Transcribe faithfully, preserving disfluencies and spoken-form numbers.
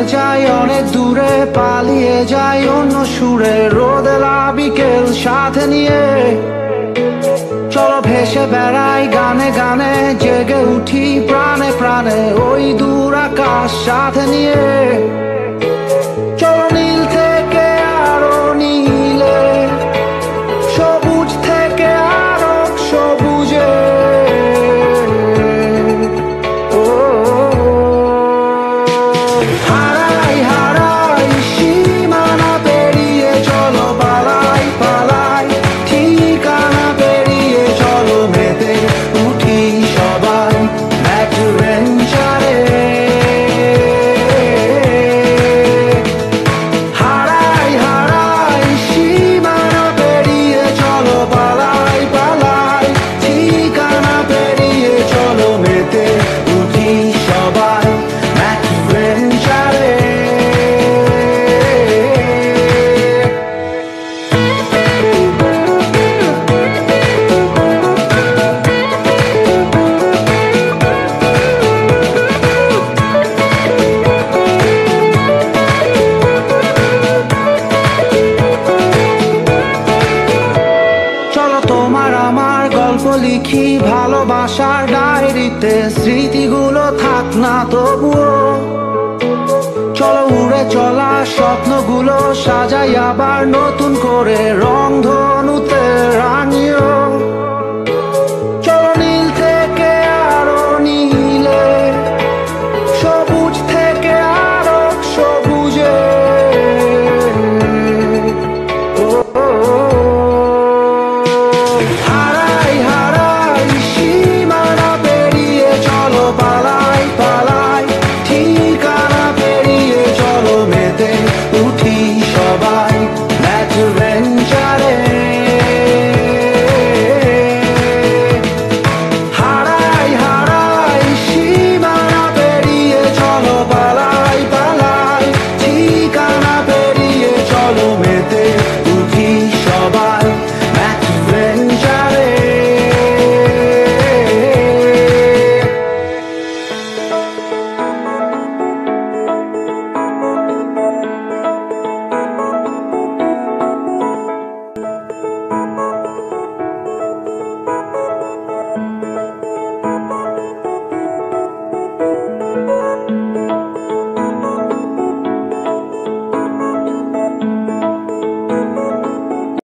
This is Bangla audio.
যাই অনেক দূরে, পালিয়ে যাই অন্য সুরে, রোদেলা বিকেল সাথে নিয়ে। চলো ভেসে বেড়াই গানে গানে, জেগে উঠি প্রাণে প্রাণে, ওই দূর আকাশ সাথে নিয়ে। চলো নীল থেকে আরো নীলে, সবুজ থেকে আরো সবুজে। হারাই হারাই সীমানা পেরিয়ে, চলো পালাই পালাই ঠিকানা পেরিয়ে, চলো মেতে উঠি সবাই অ্যাডভেঞ্চারে। হারাই হারাই সীমানা পেরিয়ে, চলো পালাই পালাই ঠিকানা পেরিয়ে, চলো মেতে উঠি সবাই অ্যাডভেঞ্চারে। চলো তোমার আমার গল্প লিখি ভালোবাসার ডায়েরিতে, স্মৃতিগুলো থাক না তবুও। চলো উড়ে চলা স্বপ্নগুলো সাজাই আবার নতুন করে, রংধনুতে।